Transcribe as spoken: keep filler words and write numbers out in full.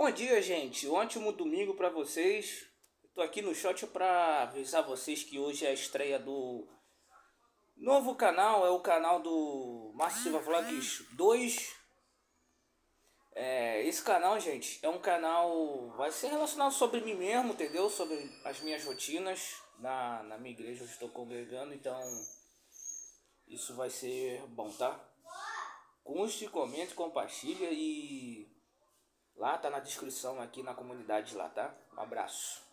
Bom dia, gente. Um ótimo domingo para vocês. Tô aqui no shot para avisar vocês que hoje é a estreia do novo canal, é o canal do Márcio Silva Vlogs dois. É, esse canal, gente, é um canal, vai ser relacionado sobre mim mesmo, entendeu? Sobre as minhas rotinas na, na minha igreja, eu estou congregando, então isso vai ser bom, tá? Curte, comente, compartilha e lá tá na descrição aqui na comunidade lá, tá? Um abraço.